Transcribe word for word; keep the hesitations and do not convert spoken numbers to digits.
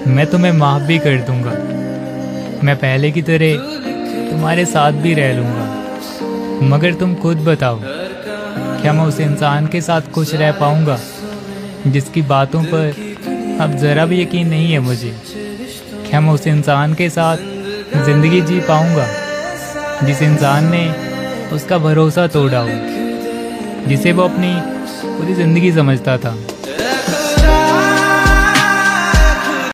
मैं तुम्हें माफ़ भी कर दूंगा। मैं पहले की तरह तुम्हारे साथ भी रह लूँगा। मगर तुम खुद बताओ, क्या मैं उस इंसान के साथ खुश रह पाऊँगा जिसकी बातों पर अब ज़रा भी यकीन नहीं है मुझे? क्या मैं उस इंसान के साथ ज़िंदगी जी पाऊँगा जिस इंसान ने उसका भरोसा तोड़ा हो, जिसे वो अपनी पूरी ज़िंदगी समझता था?